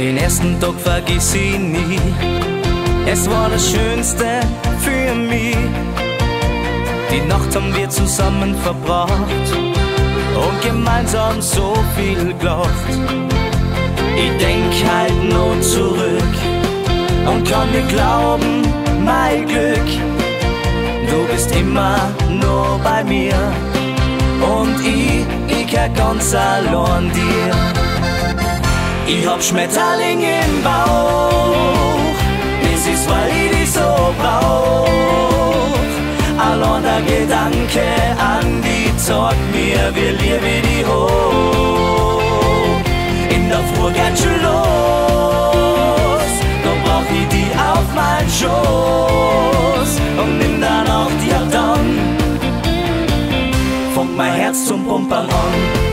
Den ersten Tag vergiss ich nie, es war das Schönste für mich. Die Nacht haben wir zusammen verbracht und gemeinsam so viel gelacht. Ich denk halt nur zurück und kann nicht glauben, mein Glück. Du bist immer nur bei mir und ich geh ganz allein dir. Ich hab Schmetterling im Bauch, das ist, weil ich dich so brauch. Allein der Gedanke an die zeigt mir, wir lieben die hoch. In der Früh geht schon los, da brauch ich die auf mein Schoß. Und in der Nacht, ja dann, fängt mein Herz zum Pumpern an.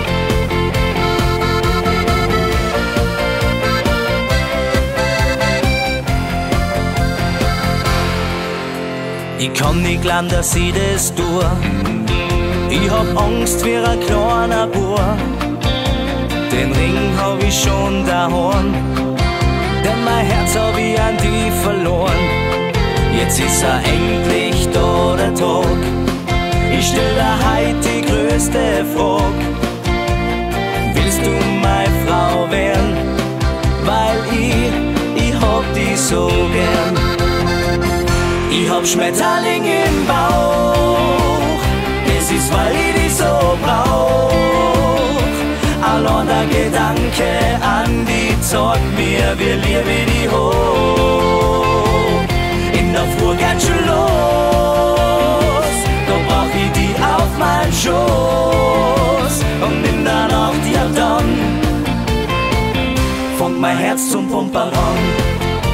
Ich kann nicht glauben, dass ich das tue. Ich hab Angst wie ein kleiner Bub. Den Ring hab ich schon daheim, denn mein Herz hab ich an die verloren. Jetzt ist endlich da der Tag. Ich stell dir heut die größte Frage: willst du meine Frau werden? Weil ich hab dich so gern. Ich hab Schmetterling im Bauch, das ist, weil ich dich so brauch. Allein der Gedanke an die zeigt mir, wir lieben die hoch. In der Früh geht schon los, da brauch ich die auf mein Schoß. Und in der Nacht, ja dann, fängt mein Herz zum Pumpern an.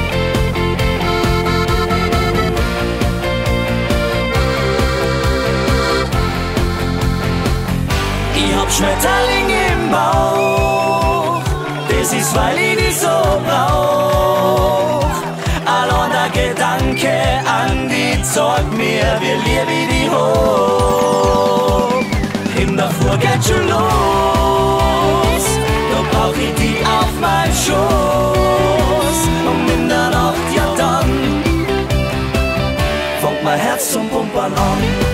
Ich hab Schmetterling im Bauch, das ist, weil ich dich so brauch. Allein der Gedanke an die zeigt mir, wir lieben die hoch. In der Früh geht schon los, da brauch ich die auf mein Schoß. Und in der Nacht, ja dann, fängt mein Herz zum Pumpern an.